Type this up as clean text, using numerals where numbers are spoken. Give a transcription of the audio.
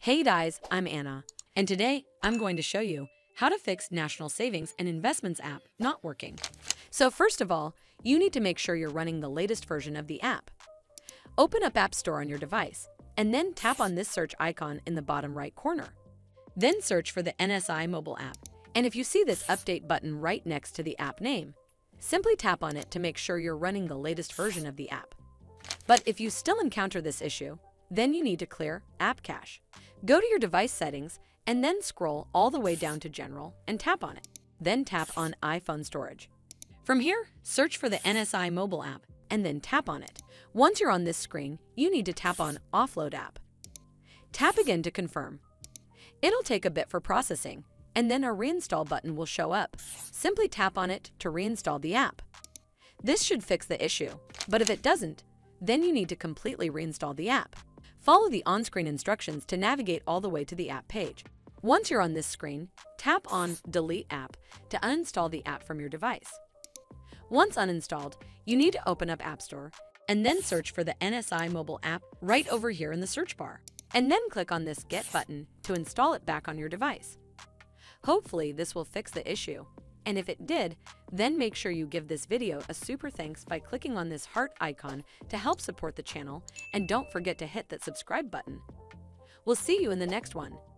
Hey guys, I'm Anna, and today I'm going to show you how to fix National Savings and Investments app not working. So first of all, you need to make sure you're running the latest version of the app. Open up App Store on your device, and then tap on this search icon in the bottom right corner. Then search for the NS&I mobile app, and if you see this update button right next to the app name, simply tap on it to make sure you're running the latest version of the app. But if you still encounter this issue, then you need to clear App Cache. Go to your device settings and then scroll all the way down to General and tap on it. Then tap on iPhone Storage. From here, search for the NS&I mobile app and then tap on it. Once you're on this screen, you need to tap on Offload App. Tap again to confirm. It'll take a bit for processing, and then a Reinstall button will show up. Simply tap on it to reinstall the app. This should fix the issue, but if it doesn't, then you need to completely reinstall the app. Follow the on-screen instructions to navigate all the way to the app page. Once you're on this screen, tap on Delete App to uninstall the app from your device. Once uninstalled, you need to open up App Store and then search for the NS&I mobile app right over here in the search bar, and then click on this Get button to install it back on your device. Hopefully, this will fix the issue. And if it did, then make sure you give this video a super thanks by clicking on this heart icon to help support the channel, and don't forget to hit that subscribe button. We'll see you in the next one.